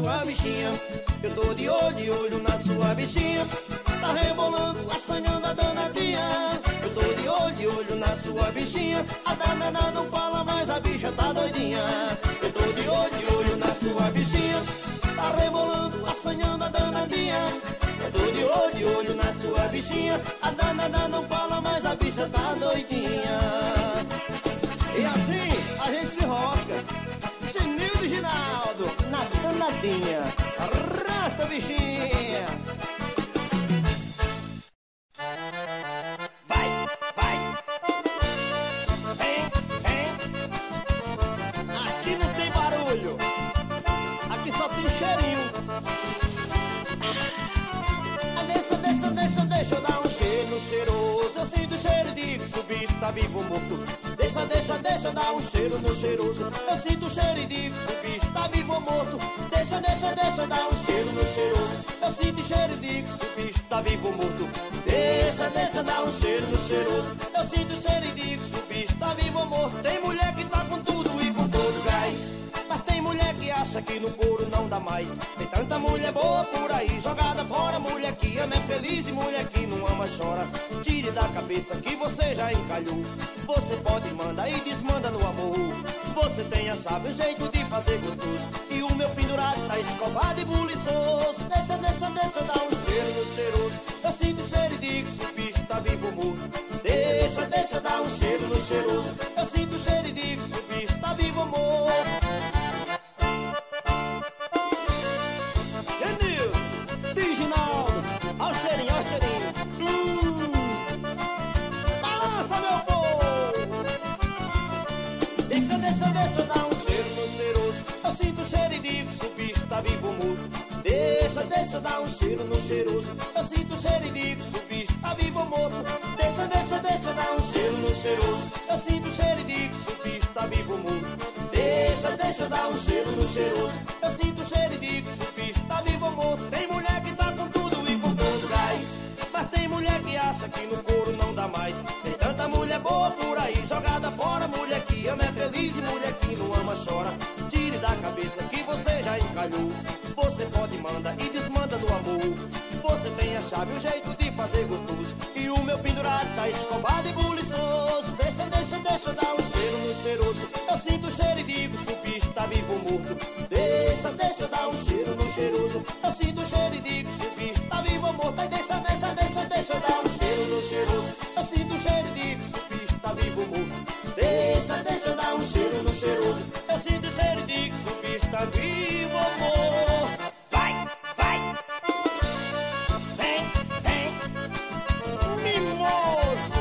sua bichinha. Eu tô de olho na sua bichinha. Tá rebolando, assanhando a danadinha. Eu tô de olho na sua bichinha. A danada não fala mais, a bicha tá doidinha. Eu tô de olho na sua bichinha. Tá rebolando, assanhando a danadinha. Eu tô de olho na sua bichinha. A danada não fala mais, a bicha tá doidinha. E assim a gente se rosca. Genildo e Ginaldo na danadinha. Arrasta, bichinha. Vai, vai. Vem, vem. Aqui não tem barulho. Aqui só tem cheirinho. Deixa eu dar um cheiro cheiroso. Eu sinto o cheiro de que o bicho tá vivo ou morto. Deixa eu dar um cheiro no cheiroso. Eu sinto o cheiro de que o bicho tá vivo ou morto. Deixa eu dar um cheiro no cheiroso. Eu sinto o cheiro de que o bicho tá vivo ou morto. Deixa eu dar um cheiro no cheiroso. Eu sinto o cheiro de que o bicho tá vivo ou morto. Tem mulher que tá com tudo e com todo gás, mas tem mulher que acha que no couro não dá mais. Tem tanta mulher boa por aí jogada fora. Mulher que ama é feliz e mulher que não ama chora. Tire da cabeça que você já encalhou. Você pode mandar e desmanda no amor. Você tem a chave, o jeito de fazer gostoso. E o meu pendurado tá escovado e buliçoso. Deixa eu dar um cheiro no cheiroso. Eu sinto o cheiro e digo se o bicho tá vivo ou morto. Deixa eu dar um cheiro no cheiroso. Eu sinto o cheiro e digo se o bicho tá vivo ou morto. Ó o cheirinho, ó o cheirinho. Balança, meu povo. Deixa eu dar um cheiro no cheiroso. Eu sinto o cheiro e digo se o bicho tá vivo ou morto. Deixa eu dar um cheiro no cheiroso. Eu sinto o cheiro e digo se o bicho tá vivo ou morto. Deixa eu dar um cheiro no cheiroso. Eu sinto o cheiro e digo se o bicho tá vivo ou morto. Deixa eu dar um cheiro no cheiroso. Eu sinto o cheiro e digo se o bicho tá vivo ou morto. Tem mulher que tá com tudo e com todo gás, mas tem mulher que acha que no couro não dá mais. Tem tanta mulher boa por aí jogada fora. Mulher que ama é feliz e mulher que não ama chora. Tire da cabeça que você já encalhou. Você pode manda e desmanda do amor. Você tem a chave, o jeito de fazer gostoso. E o meu pendurado tá escovado e buliçoso. Deixa eu dar um cheiro no cheiroso. Eu sinto o cheiro e digo se o bicho tá vivo ou morto. Deixa eu dar um cheiro no cheiroso. Eu sinto o cheiro e digo se o bicho tá vivo ou morto. Aí deixa eu dar um cheiro no cheiroso. Eu sinto o cheiro e digo se o bicho tá vivo ou morto. Deixa eu dar um cheiro no cheiroso. Eu sinto o cheiro e digo se o bicho tá vivo ou morto. Vai, vai. Vem, vem. Mimoso.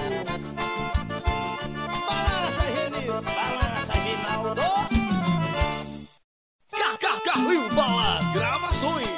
Balança, Genil. Balança, Ginaldo. Carimbala Gravações.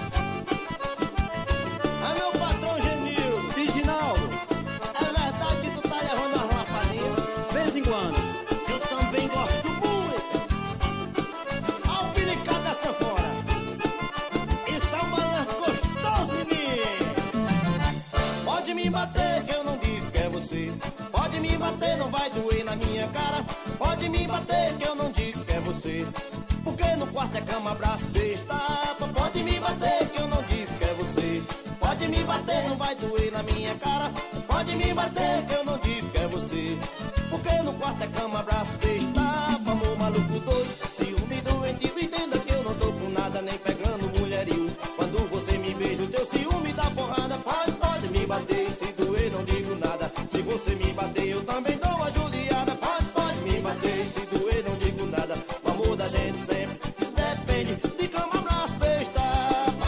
É meu patrão Genil e Ginaldo. É verdade que tu tá levando as lapadinhas? De vez em quando. Eu também gosto muito. Ao piricar da sanfona. Isso é um balanço gostoso, menino. Pode me bater que eu não digo que é você. Pode me bater, não vai doer na minha cara. Pode me bater que eu não digo que é você. Porque no quarto é cama, abraço, beijo, tapa. Pode me bater que eu não digo que é você. Pode me bater, não vai doer na minha cara. Pode me bater que eu não digo que é você. Porque no quarto é cama, abraço, beijo, tapa. Amor maluco doido, ciúme doentio. Entenda que eu não tô com nada, nem pegando mulherio. Quando você me beija, o teu ciúme dá porrada. Pode me bater, se doer não digo nada. Se você me bater, eu também dou uma judiada. Pode me bater, se doer não digo nada. O amor da gente sempre depende de cama, abraço, beijo, tapa.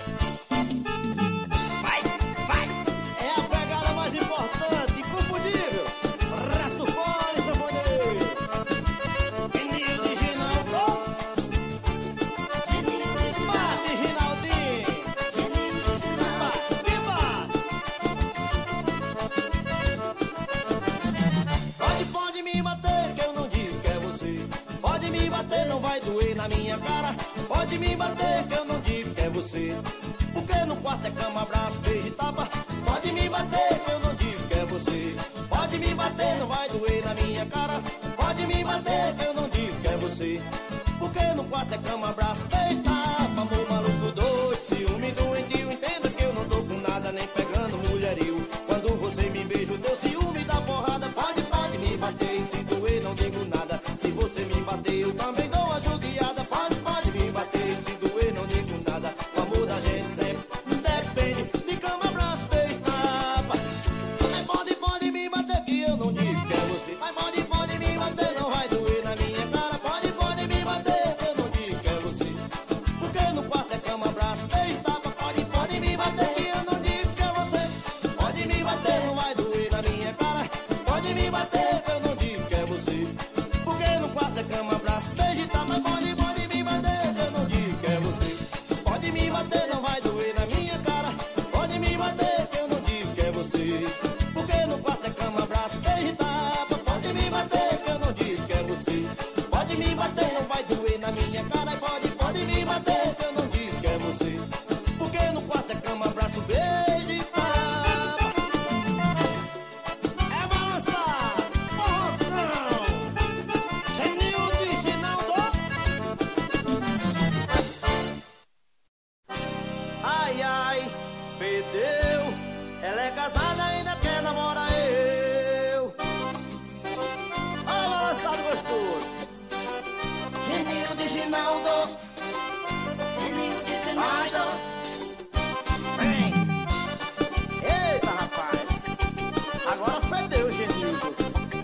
Vai, vai. É a pegada mais importante, inconfundível. Resto fora, sanfoneiro. Genildo e Ginaldo. Bate, Ginaldinho. Bate, que bate. Pode me bater que eu não digo que é você. Pode me bater, não vai doer na minha cara. Pode me bater que eu não digo que é você. Porque no quarto é cama, abraço, beijo e tapa. Pode me bater que eu não digo que é você. Pode me bater, não vai doer na minha cara. Pode me bater que eu não digo que é você. Porque no quarto é cama, abraço, beijo e tapa, amor. Fedeu, ela é casada, ainda quer namorar eu. Ó, balançado gostoso. Geninho de Ginaldo, Geninho de Ginaldo. Vem. Eita, rapaz. Agora fedeu, Genildo.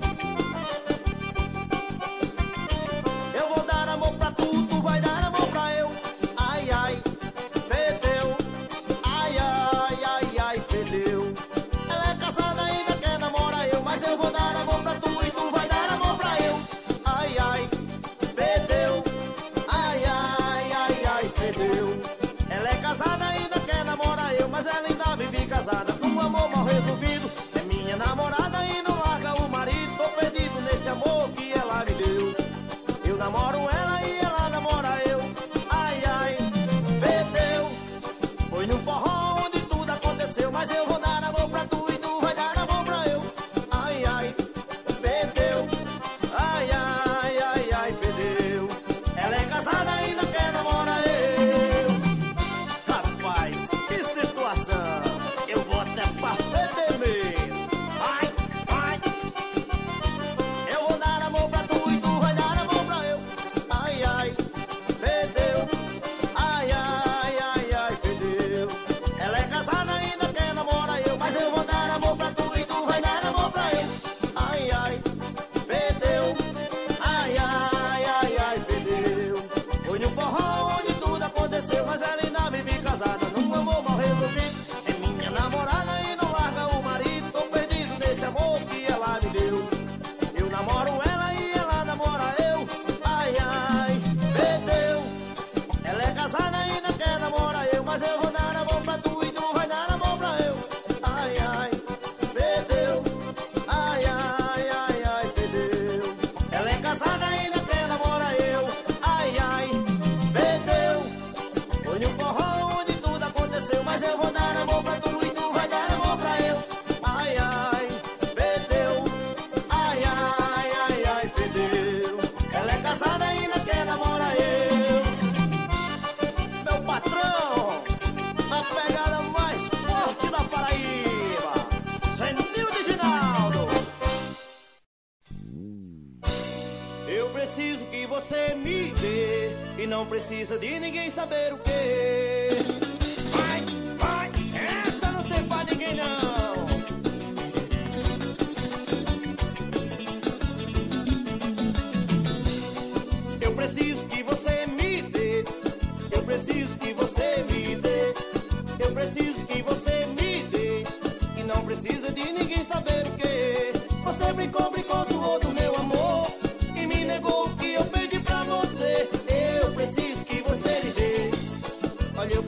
Eu vou dar amor pra tu, tu vai dar amor pra eu. Ai, ai, fedeu. Ai, ai, ai, ai, fedeu. Ela é casada, ainda quer namorar eu. Mas eu vou dar amor pra tu e tu vai dar amor pra eu. Ai, ai, fedeu. Ai, ai, ai, ai, fedeu. Ela é casada, ainda quer namorar eu. Mas ela ainda vive casada, um amor mal resolvido. É minha namorada e não larga o marido. Tô perdido nesse amor que ela me deu. Eu namoro ela e ela namora eu. Ai, ai, fedeu. Foi no forró onde tudo aconteceu. Mas eu vou dar amor pra tu e tu vai dar amor pra eu. Ai, ai, fedeu. Ai, ai, ai, ai, fedeu. Ela é casada, ainda quer namorar eu. Rapaz, que situação. Eu vou até pra feder mesmo. Ai, ai. Eu vou dar amor pra tu e tu vai dar amor pra eu. Ai, ai, fedeu. Ai, ai, ai, ai, fedeu. Ela é casada, ainda quer namorar eu. Mas eu vou dar amor pra tu e tu vai dar amor pra eu. Ai, ai, fedeu. Ai, ai, ai, ai, fedeu. Foi no forró onde tudo aconteceu. Mas ela ainda vive casada, num amor mal resolvido. É minha namorada e não larga o marido. Tô perdido nesse amor que ela me deu. Eu namoro ela e ela namora eu. Ai, ai, fedeu. Ela é casada, ainda quer namorar eu. Mas eu vou dar amor pra tu e tu vai dar amor pra eu. Ai, ai, fedeu. Ai, ai, ai, ai, fedeu. Ela é casada, ainda quer namorar eu. Ai, ai, fedeu. Foi no forró onde tudo aconteceu. Mas eu vou dar amor pra tu e tu vai dar amor pra eu. Ai, ai, fedeu. Ai, ai, ai, ai, fedeu. Ela é casada, ainda quer namorar eu. Meu patrão, a pegada mais forte da Paraíba, Geninho de Ginaldo. Eu preciso que você me dê e não precisa de ninguém saber o quê. Vai, vai, essa não tem pra ninguém não. Eu preciso que você me dê. Eu preciso que você me dê. Eu preciso que você me dê. E não precisa de ninguém saber o quê. Você brincou, zoou do meu amor e me negou o que eu pedi pra você. Eu preciso que você me dê. Olha,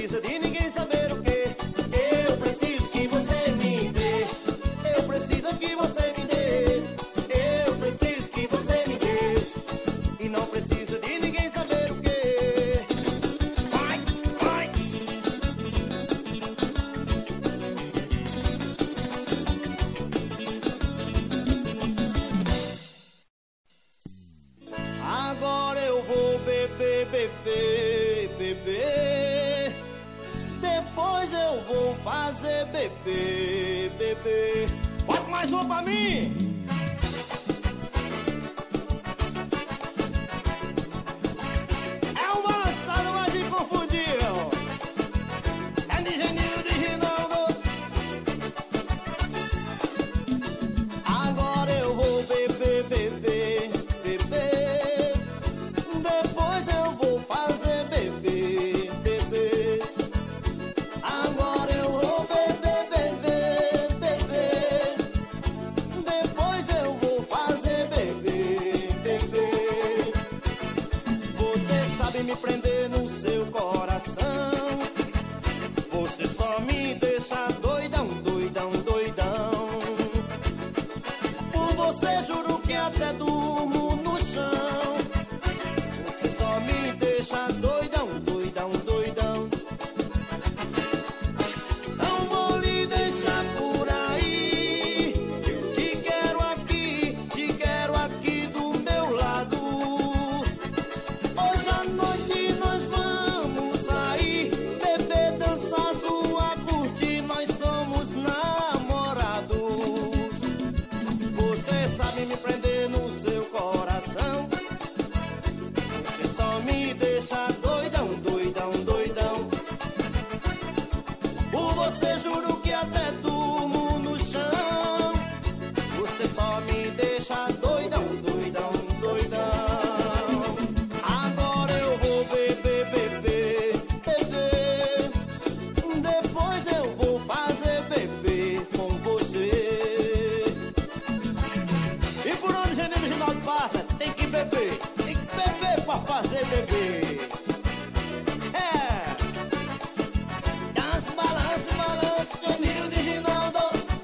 precisa de ninguém saber o que. Eu preciso que você me dê. Eu preciso que você me dê. Eu preciso que você me dê. E não precisa de ninguém saber o que. Vai, vai. Agora eu vou beber, beber, beber. Depois eu vou fazer beber, beber. Bota mais uma pra mim. É um balançado mais inconfundível. É de Genil, de Rinaldo. Agora eu vou beber, beber, beber. Depois eu vou fazer beber, beber. Agora eu vou beber, beber, beber. Depois eu vou fazer beber, beber. Você sabe me prender no seu coração. Você só me deixa doidão, doidão, doidão. Por você juro que até durmo no chão. Você só me deixa doidão, doidão, doidão. Não vou lhe deixar por aí. Te quero aqui do meu lado. Hoje à noite nós vamos sair, beber, dançar, zoar, curtir. Nós somos namorados. Você sabe me prender no seu coração. Você só me deixa doidão, doidão, doidão. Por você juro que até durmo no chão. Você só me deixa doidão, doidão, doidão. Agora eu vou beber, beber, beber. Depois eu vou fazer beber com você. E por onde o Genil de Rinaldo passa, tem que beber. Tem que beber pra fazer beber. É. Dança, balança, balança, Genil de Rinaldo.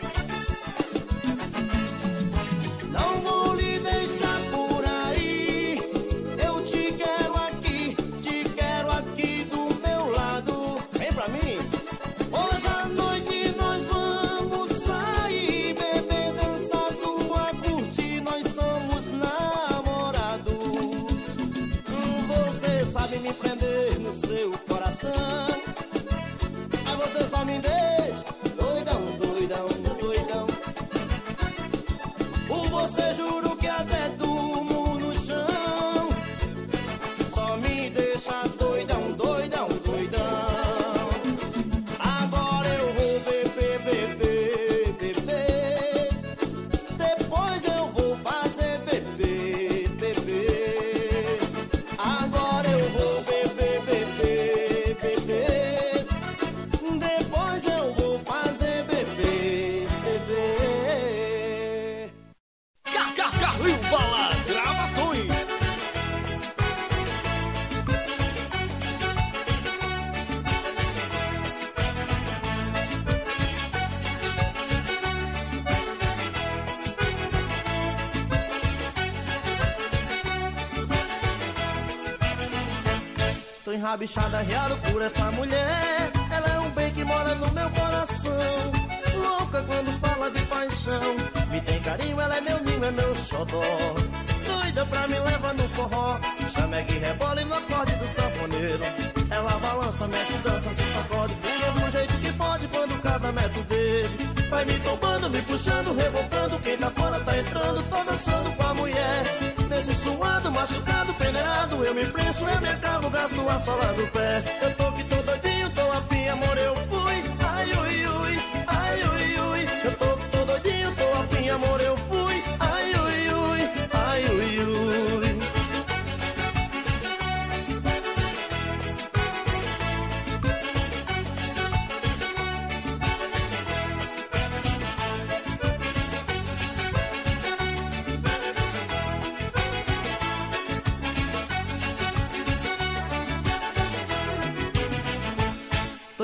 Não vou lhe deixar por aí. Eu te quero aqui do meu lado. Vem pra mim. Hoje à noite nós vamos sair, beber, dançar, zoar, curtir. Nós somos namorados. Você sabe me prender no seu coração. Aí você só me deixa doidão, doidão, doidão. Por você juro que até durmo no chão. Você só me deixa doidão, doidão, doidão. Agora eu vou beber, beber, beber. Depois eu vou fazer beber, beber. Agora eu vou beber, beber, beber. Depois eu vou fazer beber, beber. Carlinho Bola Gravações. Tô enrabixada, reado por essa mulher. Ela é um bem que mora no meu coração. Louca quando fala de paixão. Me tem carinho, ela é meu ninho, é meu xodó. Doida pra me levar no forró. Chamegue e rebola no acorde do sanfoneiro. Ela balança, mexe, dança, se sacode. Pula do jeito que pode quando o cabra mete o dedo. Vai me tombando, me puxando, revoltando. Quem tá fora tá entrando, tô dançando com a mulher. Nesse suado, machucado, peneirado, eu me preço, eu me acabo, gasto a sola do pé. Eu tô que tô doidinho, tô afim, amor, eu fui. Ai, ui, ui, ai, ui, ui. Eu tô que tô doidinho, tô afim, amor, eu fui. Ai, ui, ui, ai, ui, ui.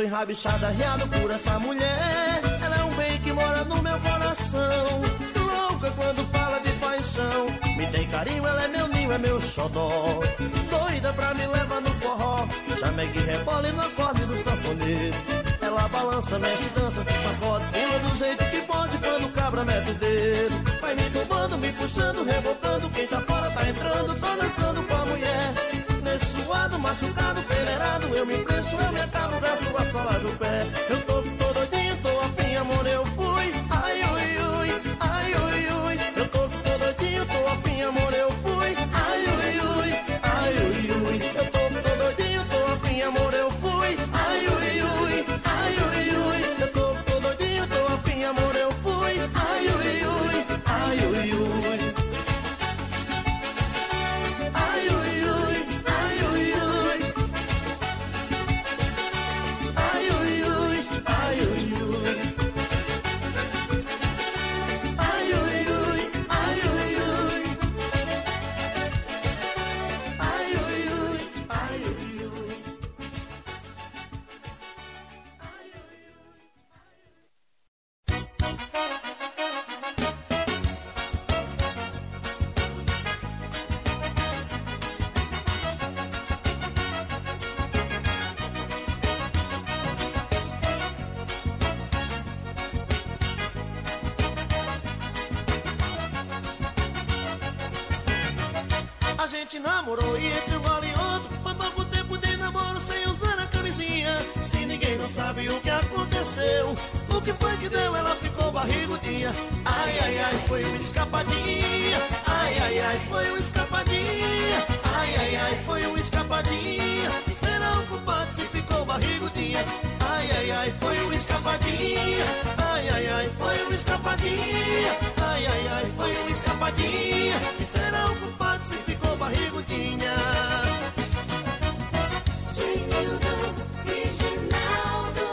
tô enrabixado, arriado por essa mulher. Ela é um bem que mora no meu coração. Louca quando fala de paixão. Me tem carinho, ela é meu ninho, é meu xodó. Doida pra me levar no forró. Chamegue, rebola e no acorde do sanfoneiro. Ela balança, mexe, dança, se sacode. Pula do jeito que pode quando o cabra mete o dedo. Vai me tomando, me puxando, rebocando. Quem tá fora tá entrando, tô dançando com a mulher. Nesse suado, machucado, peneirado, eu me preço, eu me acabo, gasto a sola do pé. Eu tô doidinho, tô afim, amor, eu fui. Ai, ui, ui, ai, ui, ui. Eu tô doidinho, tô afim, amor, eu fui. Ai, ui, ui, ai, ui, ui. Eu tô doidinho, tô afim, amor, eu fui. Ai, ui, ui, ai, ui, ui. Eu tô doidinho, tô afim, amor, eu fui. Ai, ui, ui, ai, ui, ui. A gente namorou e entre um gole e outro foi pouco tempo de namoro sem usar a camisinha. Se ninguém não sabe o que aconteceu, o que foi que deu, ela ficou barrigudinha. Ai, ai, ai, foi uma escapadinha. Ai, ai, ai, foi uma escapadinha. Ai, ai, ai, foi uma escapadinha. Será o culpado se ficou barrigudinha. Ai, ai, ai, foi uma escapadinha. Ai, ai, ai, foi uma escapadinha. Ai, ai, ai, foi uma escapadinha. E será o culpado se ficou barrigudinha. Genildo, Reginaldo.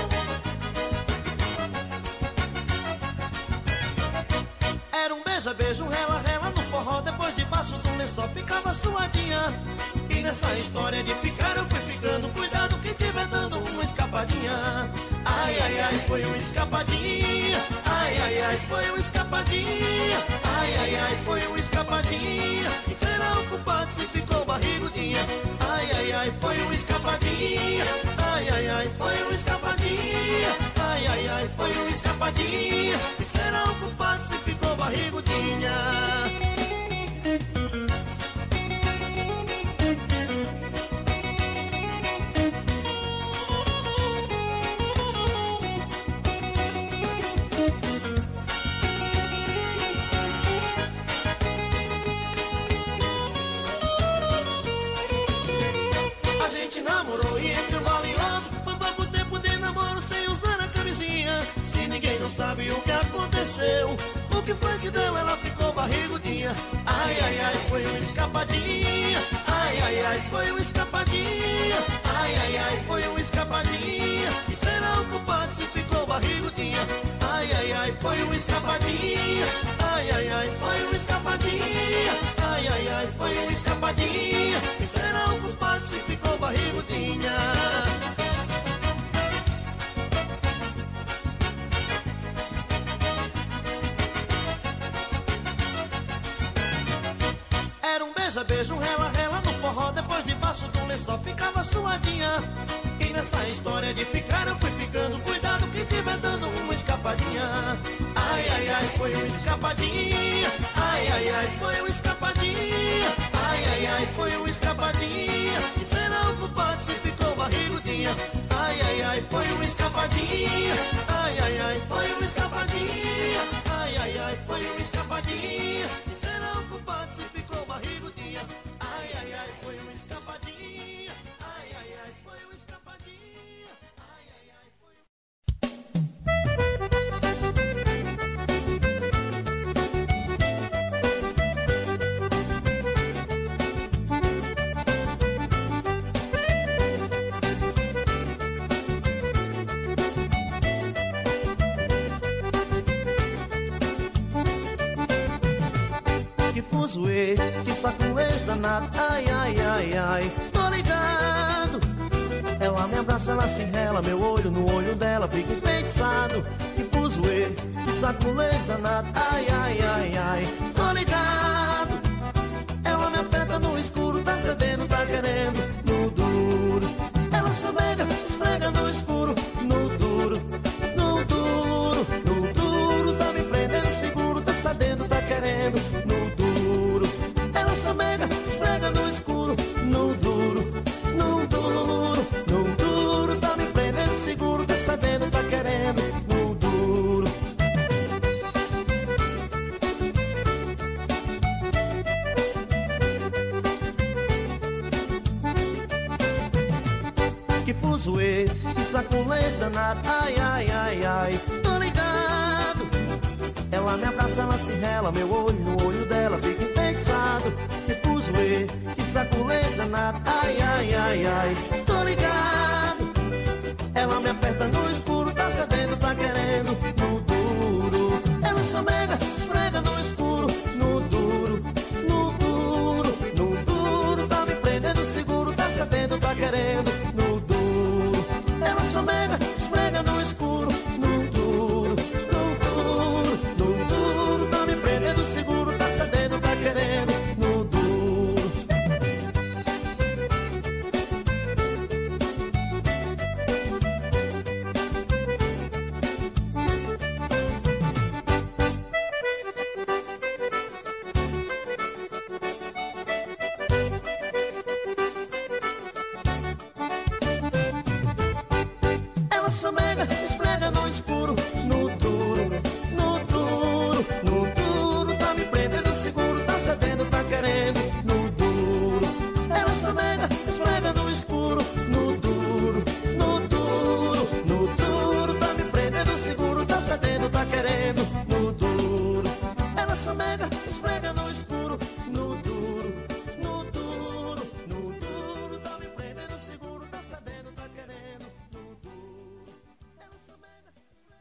Era um beija-beijo, rela-rela no forró. Depois debaixo do lençol ficava suadinha. E nessa história de ficar eu fui ficando. Cuidado quem tiver dando uma escapadinha. Ai, ai, ai, foi uma escapadinha. Ai, ai, ai, foi uma escapadinha. Ai, ai, ai, foi uma escapadinha. E será o culpado se ficou barrigudinha. Ai, ai, ai, foi uma escapadinha. Ai, ai, ai, foi uma escapadinha. Ai, ai, ai, foi uma escapadinha. E será o culpado se ficou barrigudinha. Namorou e entre um gole e outro foi pouco tempo de namoro sem usar a camisinha. Se ninguém não sabe o que aconteceu, o que foi que deu, ela ficou barrigudinha. Ai, ai, ai, foi uma escapadinha. Ai, ai, ai, foi uma escapadinha. Ai, ai, ai, foi uma escapadinha. E será o culpado se ficou barrigudinha. Ai, ai, ai, foi uma escapadinha. Ai, ai, ai, foi uma escapadinha. Ai, ai, ai, foi uma escapadinha. E será o culpado se ficou barrigudinha. Era um beija-beijo, rela-rela no forró. Depois debaixo do lençol ficava suadinha. E nessa história de ficar eu fui ficando. Cuidado quem tiver dando uma escapadinha. Ai, ai, ai, foi uma escapadinha. Ai, ai, ai, foi uma escapadinha. Ai, ai, ai, foi uma escapadinha. E será o culpado se ficou barrigudinha. Ai, ai, ai, foi uma escapadinha. Ai, ai, ai, foi uma escapadinha. Ai, ai, ai, foi uma escapadinha. E será o culpado se ficou barrigudinha. Ai, ai, ai, foi uma escapadinha. Ai, ai, ai, foi uma escapadinha. Ai, ai, ai, foi fuzuê, que saculês danado. Ai, ai, ai, ai, tô ligado. Ela me abraça abraça, ela se rela, meu olho no olho dela fica enfeitiçado. Que fuzuê, que saculês danado. Ai, ai, ai, ai, tô ligado. Ela me aperta no escuro, tá cedendo, tá querendo no duro. Ela chomega, esfrega no escuro, no duro, no duro, no duro. Tá me prendendo seguro, tá cedendo, tá querendo no duro. Ela chomega, esfrega no escuro, no duro, no duro, no duro. Tá me prendendo seguro, tá cedendo, tá querendo no duro. Que fuzuê, que saculês danado. Ai, ai, ai, ai, tô ligado. Ela me abraça, ela se rela, meu olho no olho dela fica enfeitiçado. Que fuzuê, que saculês danado. Ai, ai, ai, ai, tô ligado. Ela me aperta no escuro, tá cedendo, tá querendo no duro. Ela chomega, esfrega no escuro, no duro, no duro, no duro. Tá me prendendo seguro, tá cedendo, tá querendo no duro. Ela chomega, esfrega no escuro, no duro, no duro, no duro. Tá me prendendo seguro, tá cedendo, tá querendo no duro. Ela chomega, esfrega no escuro, no duro, no duro, no duro. Tá me prendendo seguro, tá cedendo, tá querendo no duro. Ela chomega, esfrega no escuro, no duro, no duro, no duro. Tá me prendendo seguro, tá cedendo, tá querendo no duro. Ela chomega, esfrega no escuro, no duro, no duro, no duro. Tá me prendendo seguro, tá cedendo, tá querendo no duro. Ela chomega,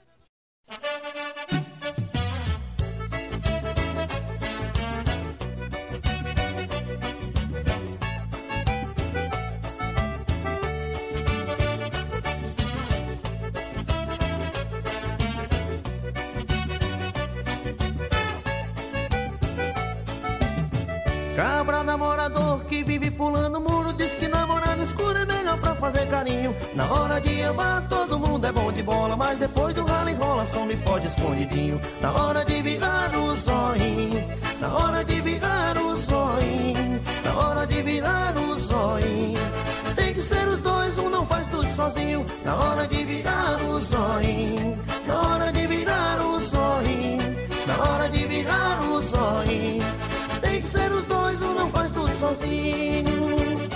cabra namorador que vive pulando muro, diz que namorar no escuro é melhor pra fazer carinho. Na hora de amar todo mundo é bom de bola, mas depois do ralo enrola, só me foge escondidinho. Na hora de virar o zoinho, na hora de virar o zoinho, na hora de virar o zoinho. Tem que ser os dois, um não faz tudo sozinho. Na hora de virar o zoinho, na hora de virar o zoinho, na hora de virar o zoinho. Tem que ser os dois, um não faz tudo sozinho.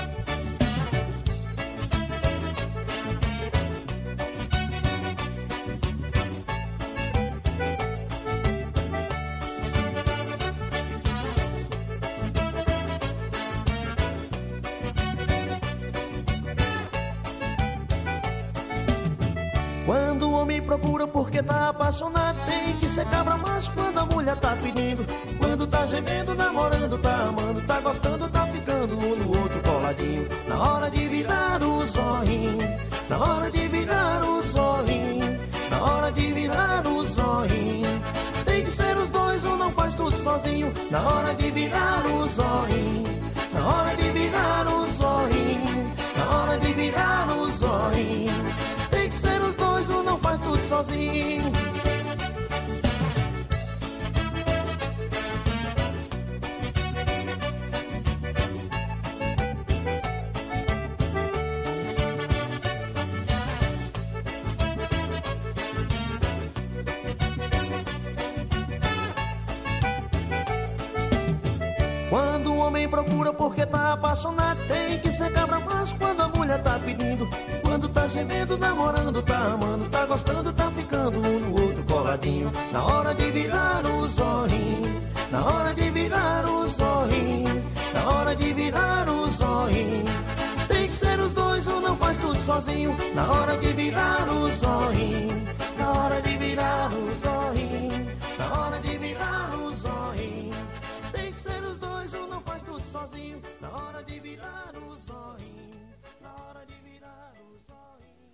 Quando o homem procura porque tá apaixonado, tem que ser cabra macho quando a mulher tá pedindo. Quando tá gemendo, namorando, tá amando, tá gostando, tá ficando um no outro coladinho. Na hora de virar o zoinho, na hora de virar o zoinho, na hora de virar o zoinho. Tem que ser os dois, um não faz tudo sozinho. Na hora de virar o zoinho, na hora de virar o zoinho, na hora de virar o zoinho. Tem que ser os dois, um não faz tudo sozinho. Quando o homem procura porque tá apaixonado, tem que ser cabra macho quando a mulher tá pedindo. Quando tá gemendo, namorando, tá amando, tá gostando, tá ficando um no outro coladinho. Na hora de virar o zoinho, na hora de virar o zoinho, na hora de virar o zoinho. Tem que ser os dois, um não faz tudo sozinho. Na hora de virar o zoinho, na hora de virar o zoinho, na hora de virar o zoinho. Tem que ser os dois, um não faz tudo sozinho. Na hora de virar o zoinho, na hora de virar o zoinho.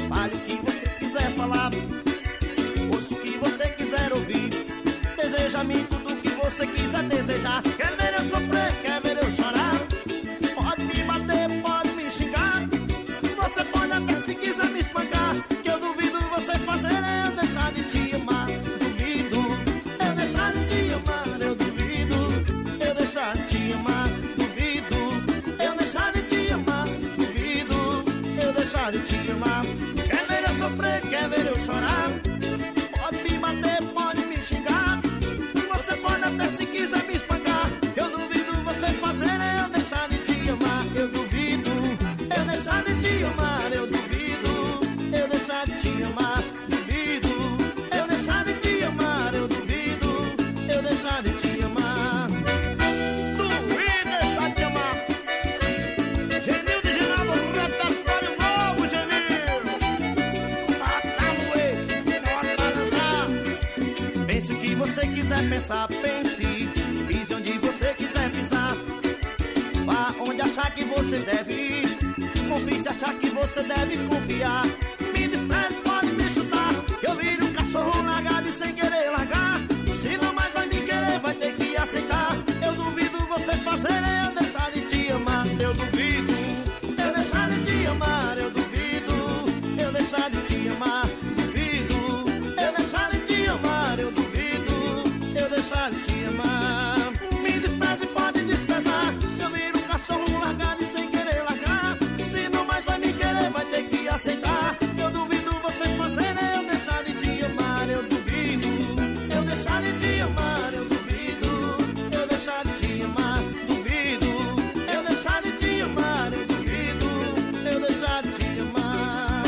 Fale o que você quiser falar, ouça o que você quiser ouvir. Deseja-me tudo o que você quiser desejar. Quer ver eu sofrer, quer ver eu chorar? Pode me bater, pode me xingar. Você pode até se quiser me espancar, que eu duvido você fazer eu deixar de te amar. Duvido eu deixar de te amar. Eu duvido eu deixar de te amar. Duvido eu deixar de te amar. Duvido eu deixar de te amar. Quer ver eu sofrer, quer ver eu chorar? Pode me bater, pode me xingar. Você pode até se quiser me espancar, eu duvido você fazer eu deixar de te amar. Eu duvido eu deixar de te amar. Eu duvido eu deixar de te amar. Duvido eu deixar de te amar. Eu duvido eu deixar de te amar. Duvido deixar de te amar. Genil de Ginaldo, repertório novo, Genil. Bota no eixo, bota pra dançar. Pense o que você quiser pensar, pense. Pise onde você quiser pisar. Vá onde achar que você deve ir. Confie se achar que você deve confiar. Me despreze, pode me chutar. Eu viro um cachorro largado e sem querer largar. Se não mais vai me querer, vai ter que aceitar. Eu duvido você fazer eu deixar de te amar. Eu duvido eu deixar de te amar. Eu duvido eu deixar de te amar. Duvido eu deixar de te amar. Eu duvido eu deixar de te amar. Me despreze, pode desprezar. Eu viro um cachorro largado e sem querer largar. Se não mais vai me querer, vai ter que aceitar. Eu duvido você fazer eu deixar de te amar. Eu duvido eu deixar de te amar. Eu duvido eu deixar de te amar. Duvido eu deixar de te amar. Eu duvido eu deixar de te amar.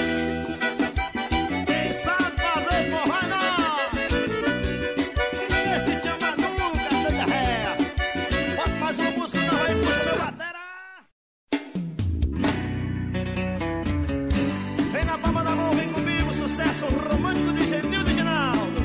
Quem sabe fazer forró é nós. Este te ama nunca, seja ré. Bota mais uma música na rua e puxa meu batera. Vem na palma da mão, vem comigo, sucesso romântico de Genil de Ginaldo.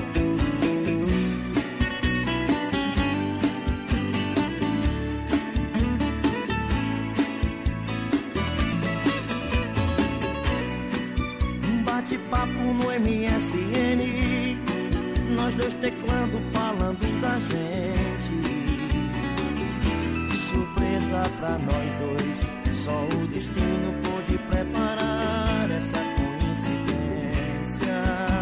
Bate-papo no MSN, nós dois teclando, falando da gente. Surpresa pra nós dois, só o destino pôde preparar essa coincidência.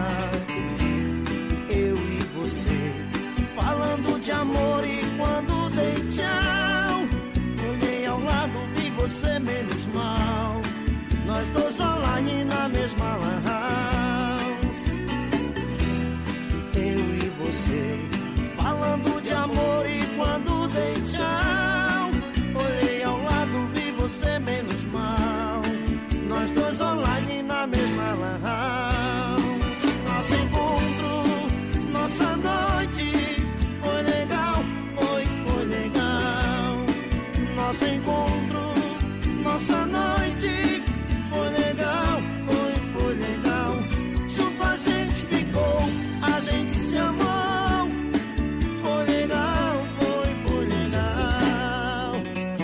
Eu e você, falando de amor, e quando dei tchau, olhei ao lado, vi você menos mal. Nós dois online na mesma lan house. Eu e você, falando de amor, e quando dei tchau, olhei ao lado, vi você menos mal. Nós dois online na mesma lan house. Nosso encontro, nossa noite, foi legal, foi legal. Nosso encontro, nossa noite, foi legal, foi legal. Junto a gente ficou, a gente se amou. Foi legal, foi legal.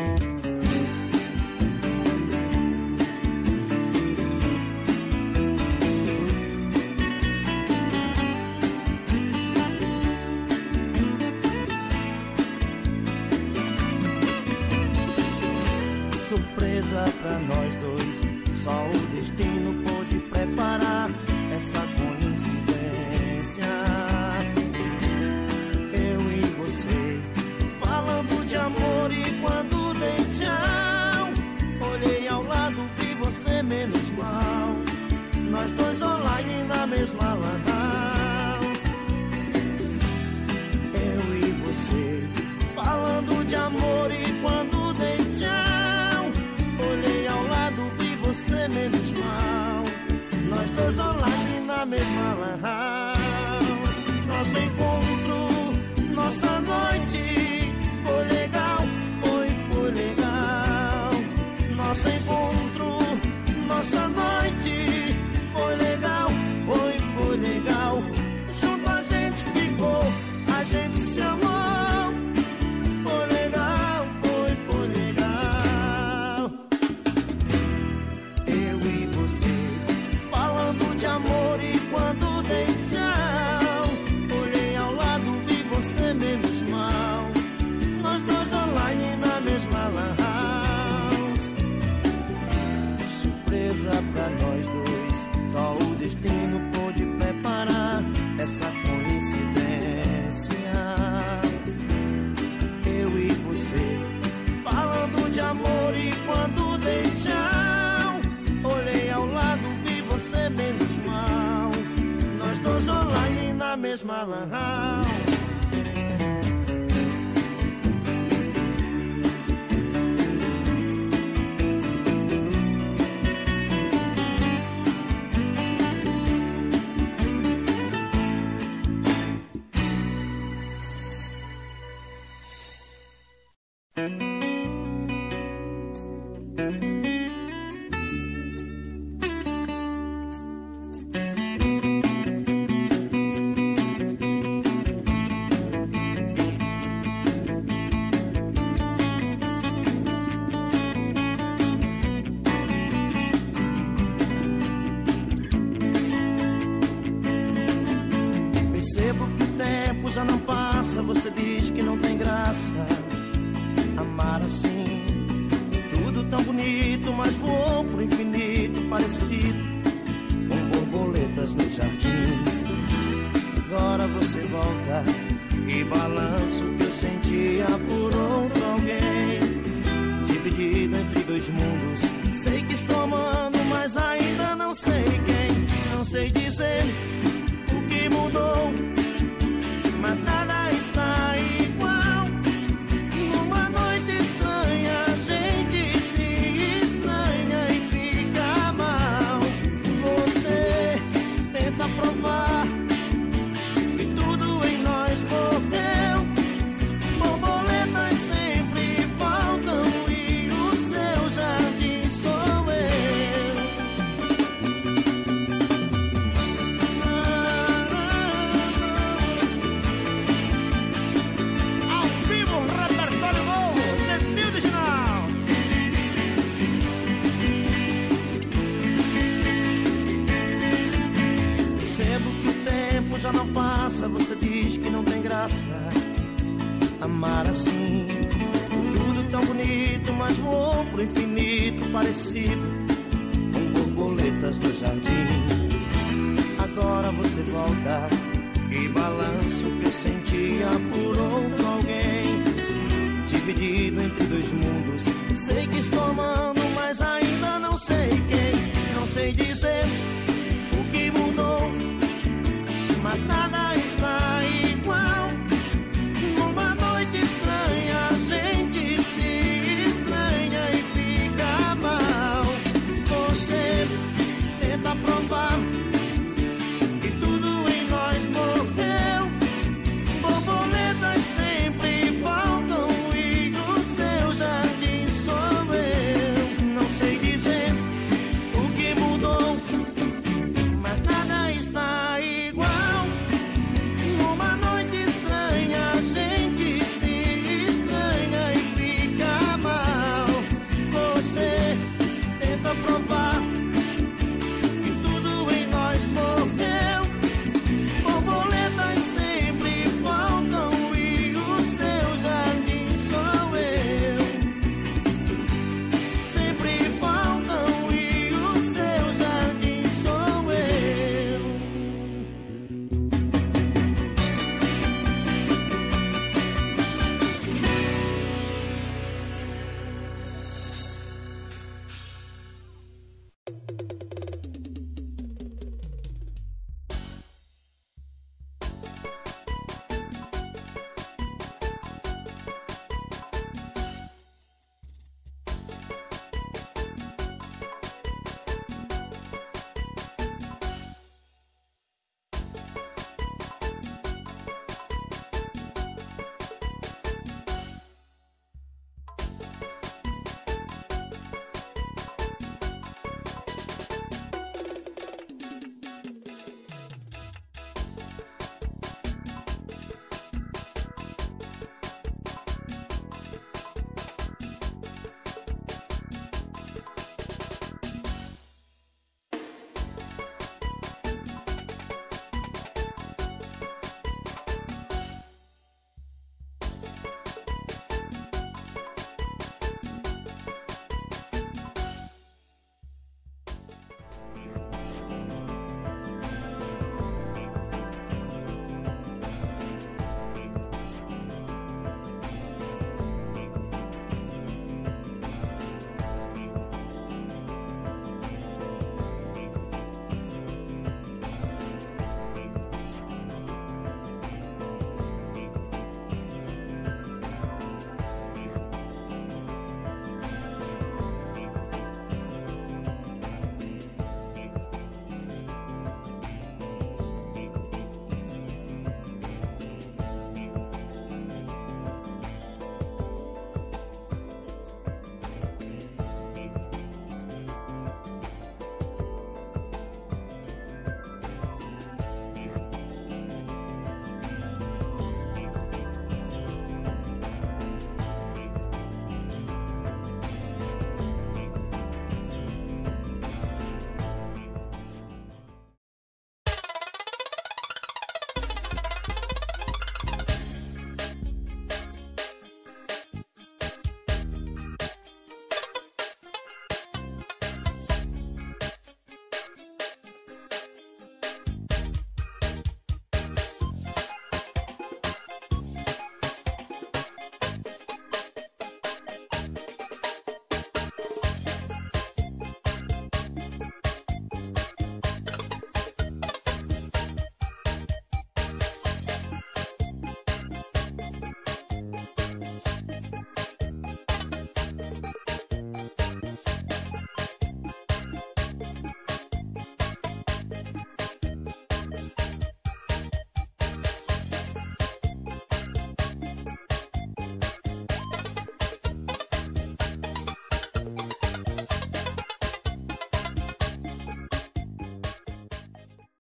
Surpresa pra nós dois, só o destino pôde preparar essa coincidência. Eu e você, falando de amor, e quando dei tchau, olhei ao lado, vi você menos mal. Nós dois online na mesma lan house. Eu e você, falando de amor, e quando dei tchau, olhei ao lado, vi você menos mal. Nós dois online na mesma lan house. Nosso encontro, nossa noite, foi legal, foi legal. Nosso encontro, nossa noite, foi legal, foi legal. Junto a gente ficou, a gente se amou. Foi legal, foi legal. Eu e você, mesma lan house. Percebo que o tempo já não passa, você diz que não tem graça amar assim. Tudo tão bonito, mas voou pro infinito, parecido com borboletas no jardim. Agora você volta e balança o que eu sentia por outro alguém. Dividido entre dois mundos, sei que estou amando, mas ainda não sei quem. Não sei dizer o que mudou, mas nada está igual. Numa noite estranha, a gente se estranha e fica mal. Você tenta provar que tudo em nós morreu. Borboletas sempre faltam e o seu jardim sou eu. Ao vivo, repertório novo, sentido original. Percebo que o tempo já não passa, você diz que não tem graça amar assim. Tudo tão bonito, mas voou pro infinito, parecido com borboletas do jardim. Agora você volta e balança o que eu sentia por outro alguém. Dividido entre dois mundos, sei que estou amando, mas ainda não sei quem. Não sei dizer o que mudou, mas nada está igual. Numa noite estranha, a gente se estranha e fica mal. Você tenta provar